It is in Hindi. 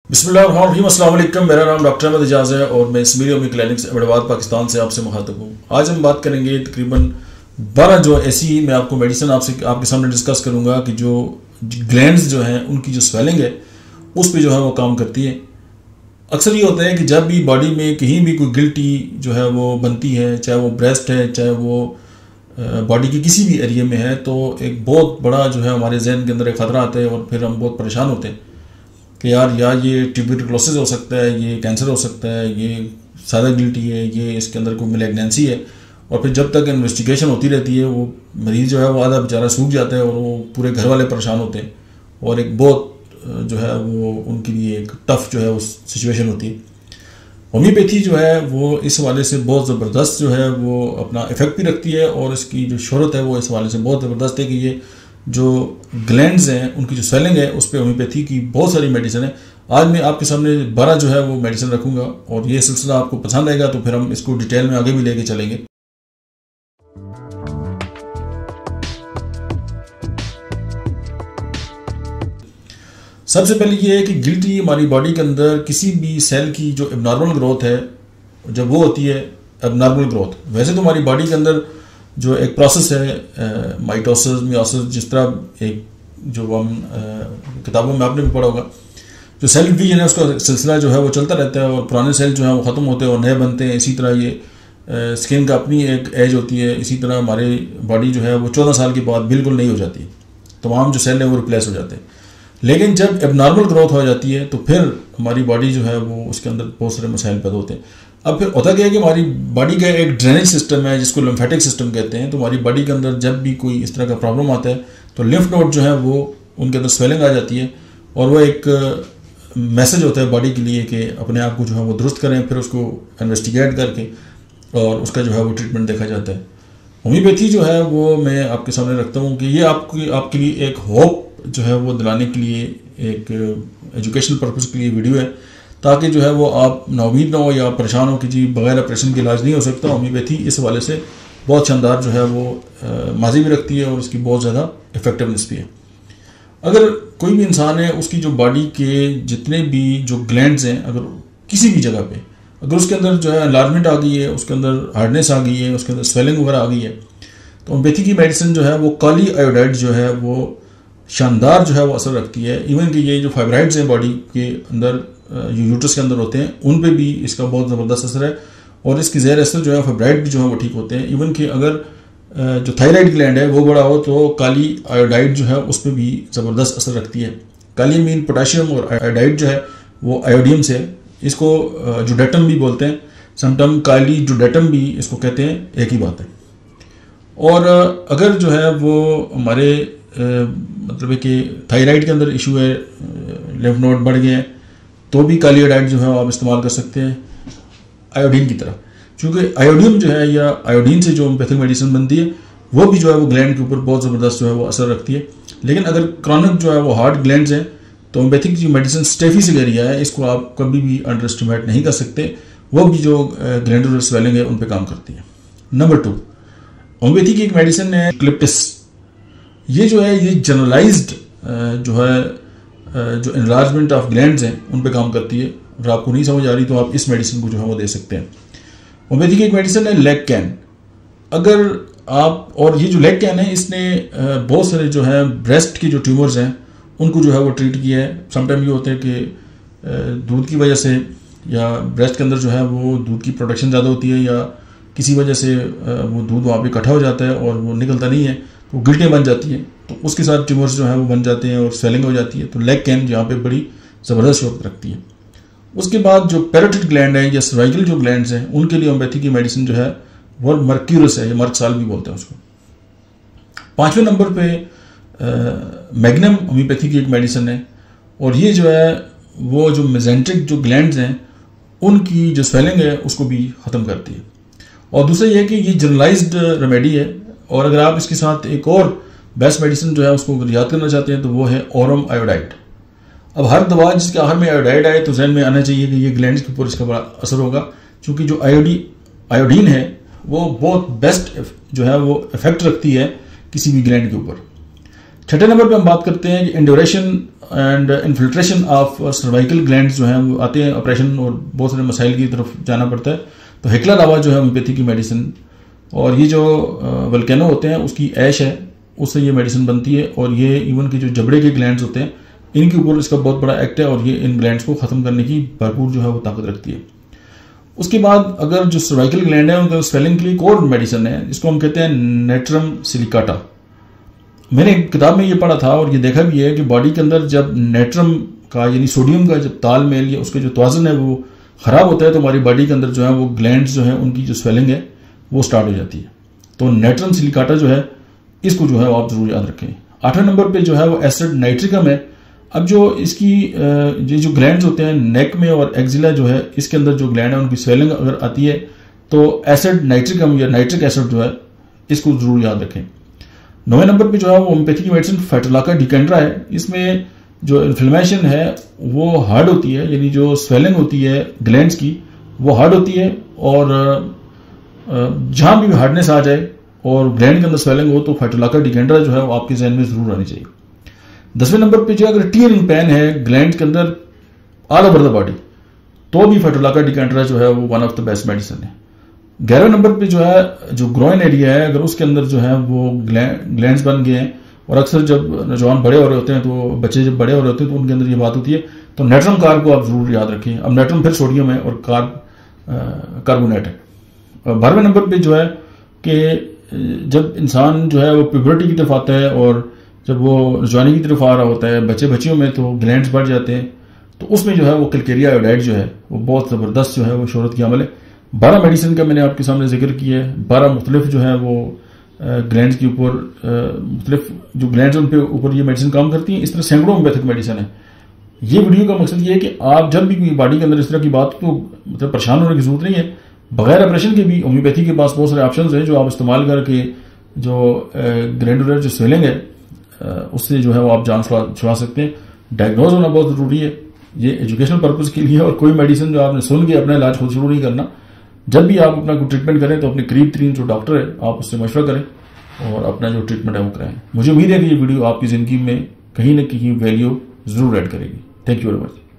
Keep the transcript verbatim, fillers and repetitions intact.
बिस्मिल्लाहिर्रहमानिर्रहीम, अस्सलाम वालेकुम। मेरा नाम डॉक्टर अहमद एजाज है और मैं इसमिली होम्योपैथिक क्लिनिक्स अहमदाबाद पाकिस्तान से आपसे मुखातब हूँ। आज हम बात करेंगे तकरीबन बारह जो ऐसी मैं आपको मेडिसिन आपसे आपके सामने डिस्कस करूँगा कि जो ग्लैंड्स जो हैं उनकी जो स्वेलिंग है उस पर जो है वो काम करती है। अक्सर ये होता है कि जब भी बॉडी में कहीं भी कोई गिल्टी जो है वो बनती है, चाहे वो ब्रेस्ट है चाहे वो बॉडी के किसी भी एरिया में है, तो एक बहुत बड़ा जो है हमारे जहन के अंदर एक ख़तरा आता है और फिर हम बहुत परेशान होते हैं कि यार या ये ट्यूबरकुलोसिस हो सकता है, ये कैंसर हो सकता है, ये सादा गिल्टी है, ये इसके अंदर कोई मैलिग्नेंसी है। और फिर जब तक इन्वेस्टिगेशन होती रहती है वो मरीज़ जो है वो आधा बेचारा सूख जाता है और वो पूरे घर वाले परेशान होते हैं और एक बहुत जो है वो उनके लिए एक टफ जो है उस सिचुएशन होती है। होम्योपैथी जो है वो इस हवाले से बहुत ज़बरदस्त जो है वो अपना इफ़ेक्ट भी रखती है और इसकी जो शोहरत है वो इस हवाले से बहुत ज़बरदस्त है कि ये जो ग्लैंड्स हैं उनकी जो स्वेलिंग है उस पर होम्योपैथी की बहुत सारी मेडिसिन है। आज मैं आपके सामने बारह जो है वो मेडिसिन रखूँगा और ये सिलसिला आपको पसंद आएगा तो फिर हम इसको डिटेल में आगे भी लेके चलेंगे। सबसे पहले ये है कि गिल्टी हमारी बॉडी के अंदर किसी भी सेल की जो एबनॉर्मल ग्रोथ है, जब वो होती है एबनॉर्मल ग्रोथ, वैसे तो हमारी बॉडी के अंदर जो एक प्रोसेस है माइटोसिस मियोसिस, जिस तरह एक जो हम किताबों में आपने भी पढ़ा होगा, जो सेल डिवीजन है उसका सिलसिला जो है वो चलता रहता है और पुराने सेल जो है वो ख़त्म होते हैं और नए बनते हैं। इसी तरह ये स्किन का अपनी एक एज होती है, इसी तरह हमारी बॉडी जो है वो चौदह साल के बाद बिल्कुल नहीं हो जाती, तमाम जो सेल है वो रिप्लेस हो जाते हैं। लेकिन जब एबनॉर्मल ग्रोथ हो जाती है तो फिर हमारी बॉडी जो है वो उसके अंदर बहुत सारे मसाइल पैदा होते हैं। अब फिर होता क्या है कि हमारी बॉडी का एक ड्रेनेज सिस्टम है जिसको लिम्फेटिक सिस्टम कहते हैं। तो हमारी बॉडी के अंदर जब भी कोई इस तरह का प्रॉब्लम आता है तो लिम्फ नोड जो है वो उनके अंदर स्वेलिंग आ जाती है और वो एक मैसेज होता है बॉडी के लिए कि अपने आप को जो है वो दुरुस्त करें, फिर उसको इन्वेस्टिगेट करके और उसका जो है वो ट्रीटमेंट देखा जाता है। होम्योपैथी जो है वो मैं आपके सामने रखता हूँ कि ये आपकी आपके लिए एक होप जो है वो दिलाने के लिए एक एजुकेशनल पर्पज़ के लिए वीडियो है, ताकि जो है वो आप नाउमीद ना हो या परेशान हो कि जी बगैर ऑपरेशन के इलाज नहीं हो सकता। होम्योपैथी इस हवाले से बहुत शानदार जो है वो माजी भी रखती है और इसकी बहुत ज़्यादा इफेक्टिवनेस भी है। अगर कोई भी इंसान है उसकी जो बॉडी के जितने भी जो ग्लैंड्स हैं, अगर किसी भी जगह पे अगर उसके अंदर जो है एनलार्जमेंट आ गई है, उसके अंदर हार्डनेस आ गई है, उसके अंदर स्वेलिंग वगैरह आ गई है, तो होम्योपैथी की मेडिसिन जो है वो काली आयोडाइड जो है वो शानदार जो है वो असर रखती है। इवन कि ये जो फाइब्राइड्स हैं बॉडी के अंदर जो यूट्रस के अंदर होते हैं उन पे भी इसका बहुत ज़बरदस्त असर है और इसकी ज़ेर असर जो है फाइब्राइड भी जो है वो ठीक होते हैं। इवन कि अगर जो थायराइड ग्लैंड है वो बड़ा हो तो काली आयोडाइड जो है उस पर भी ज़बरदस्त असर रखती है। काली मीन पोटाशियम और आयोडाइड जो है वो आयोडियम से, इसको जुडेटम भी बोलते हैं, समटम काली जुडेटम भी इसको कहते हैं, एक ही बात है। और अगर जो है वो हमारे Uh, मतलब है कि थायराइड के अंदर इशू है, लिम्फ नोड बढ़ गए हैं, तो भी काली आयोडाइड जो है आप इस्तेमाल कर सकते हैं आयोडीन की तरह, क्योंकि आयोडीन जो है या आयोडीन से जो होम्योपैथिक मेडिसिन बनती है वो भी जो है वो ग्लैंड के ऊपर बहुत ज़बरदस्त जो है वो असर रखती है। लेकिन अगर क्रॉनिक जो है वो हार्ड ग्लैंड्स हैं तो होम्योपैथिक जो मेडिसिन स्टेफिसिगेरिया है, इसको आप कभी भी अंडर एस्टिमेट नहीं कर सकते, वो भी जो ग्लैंडुलर स्वेलिंग है उन पर काम करती है। नंबर टू, होम्योपैथी की एक मेडिसिन है क्लिप्टिस। ये जो है ये जनरलाइज्ड जो है जो एनलार्जमेंट ऑफ ग्लैंड्स हैं उन पे काम करती है। अगर आपको नहीं समझ आ रही तो आप इस मेडिसिन को जो है वो दे सकते हैं। होम्योपैथी की एक मेडिसिन है लेग कैन। अगर आप, और ये जो लेग कैन है इसने बहुत सारे जो है ब्रेस्ट के जो ट्यूमर्स हैं उनको जो है वो ट्रीट किया है। समटाइम ये होता है कि दूध की वजह से या ब्रेस्ट के अंदर जो है वो दूध की प्रोडक्शन ज़्यादा होती है या किसी वजह से वो दूध वहाँ पर इकट्ठा हो जाता है और वो निकलता नहीं है, तो गिल्टियाँ बन जाती हैं, तो उसके साथ ट्यूमर्स जो है वो बन जाते हैं और स्वेलिंग हो जाती है। तो लेग कैन यहाँ पे बड़ी ज़बरदस्त शोध रखती है। उसके बाद जो पैरोटिड ग्लैंड है या सर्वाइकल जो ग्लैंड्स हैं उनके लिए होम्योपैथी की मेडिसिन जो है वो मर्क्यूरस है, या मर्क साल भी बोलते हैं उसको। पाँचवें नंबर पे मैग्नम होम्योपैथी की एक मेडिसिन है और ये जो है वो जो मेजेंट्रिक जो ग्लैंड्स हैं उनकी जो स्वेलिंग है उसको भी ख़त्म करती है। और दूसरा ये है कि ये जनरलाइज्ड रेमेडी है और अगर आप इसके साथ एक और बेस्ट मेडिसिन जो है उसको याद करना चाहते हैं तो वो है ओरम आयोडाइड। अब हर दवा जिसके आहार में आयोडाइड आए तो जहन में आना चाहिए कि ये ग्लैंड्स के ऊपर इसका बड़ा असर होगा, क्योंकि जो आयोडी आयोडीन है वो बहुत बेस्ट जो है वो इफेक्ट रखती है किसी भी ग्लैंड के ऊपर। छठे नंबर पे हम बात करते हैं कि induration and infiltration of cervical glands जो हैं वो आते हैं ऑपरेशन और बहुत सारे मसाइल की तरफ जाना पड़ता है। तो हिकला लावा जो है होम्योपैथी की मेडिसिन, और ये जो वल्केनो होते हैं उसकी ऐश है, उससे ये मेडिसिन बनती है। और ये इवन के जो जबड़े के ग्लैंड्स होते हैं इनके ऊपर इसका बहुत बड़ा एक्ट है और ये इन ग्लैंड्स को ख़त्म करने की भरपूर जो है वो ताकत रखती है। उसके बाद अगर जो सर्वाइकल ग्लैंड है उनका स्वेलिंग के लिए एक और मेडिसिन है, इसको हम कहते हैं नेट्रम सिलिकाटा। मैंने एक किताब में ये पढ़ा था और ये देखा भी है कि बॉडी के अंदर जब नेट्रम का यानी सोडियम का जब तालमेल या उसके जो तवाज़ुन है वो ख़राब होता है तो हमारी बॉडी के अंदर जो है वो ग्लैंड्स जो है उनकी जो स्वेलिंग है वो स्टार्ट हो जाती है। तो नेट्रम सिलिकाटा जो है इसको जो है वो आप जरूर याद रखें। आठवें नंबर पे जो है वो एसिड नाइट्रिकम है। अब जो इसकी ये जो ग्लैंड्स होते हैं नेक में और एक्जिला जो है इसके अंदर जो ग्लैंड है उनकी स्वेलिंग अगर आती है तो एसिड नाइट्रिकम या नाइट्रिक एसिड जो है इसको जरूर याद रखें। नौवें नंबर पे जो है वो होम्योपैथी की मेडिसिन फेटोलाका डिकेंड्रा है। इसमें जो इन्फ्लेमेशन है वो हार्ड होती है, यानी जो स्वेलिंग होती है ग्लैंड्स की वो हार्ड होती है और जहां भी हार्डनेस आ जाए और ग्लैंड के अंदर स्वेलिंग हो तो फेटोलाका डिकेंड्रा जो है वो आपके जहन में जरूर आनी चाहिए। दसवें नंबर पे जो अगर टीयरिंग पेन है ग्लैंड के अंदर ऑल ओवर द बॉडी तो भी फेटोलाका डिकेंड्रा जो है वो one of the best medicine है। ग्यारहवें नंबर पे जो है जो ग्रोइन एरिया है अगर उसके अंदर जो है वो ग्लैंड्स बन गए हैं और अक्सर जब नौजवान बड़े हो रहे होते हैं तो बच्चे जब बड़े हो रहे होते हैं तो उनके अंदर ये बात होती है। तो नेट्रम कार्ब को आप जरूर याद रखें। अब नेट्रम फिर सोडियम है और कार्ब कार्बोनेट है। बारहवें नंबर पे जो है कि जब इंसान जो है वो प्यूबर्टी की तरफ आता है और जब वो जवानी की तरफ आ रहा होता है बच्चे बच्चियों में तो ग्लैंड्स बढ़ जाते हैं, तो उसमें जो है वो कैलकेरिया आयोडाइड जो है वो बहुत ज़बरदस्त जो है वो शोहरत की अमल है। बारह मेडिसिन का मैंने आपके सामने जिक्र किया है। बारह मुख्तलिफ जो है वो ग्लैंड्स के ऊपर मुख्तलिफ जो ग्लैंड्स उन पे ऊपर ये मेडिसिन काम करती हैं। इस तरह सैकड़ों होम्योपैथिक मेडिसिन है। ये वीडियो का मकसद ये है कि आप जब भी कोई बॉडी के अंदर इस तरह की बात तो मतलब परेशान होने की जरूरत नहीं है। बगैर ऑपरेशन के भी होम्योपैथी के पास बहुत सारे ऑप्शन हैं जो आप इस्तेमाल करके जो ग्लैंडुलर जो स्वेलिंग है उससे जो है वो आप जान छुड़ा सकते हैं। डायग्नोज होना बहुत जरूरी है, ये एजुकेशनल पर्पज के लिए। और कोई मेडिसिन जो आपने सुन के अपना इलाज खुद शुरू नहीं करना। जब भी आप अपना कोई ट्रीटमेंट करें तो अपने करीब तरीन जो डॉक्टर है आप उससे मशवरा करें और अपना जो ट्रीटमेंट है वो कराएं। मुझे उम्मीद है कि ये वीडियो आपकी जिंदगी में कहीं ना कहीं वैल्यू जरूर ऐड करेगी। Thank you very much.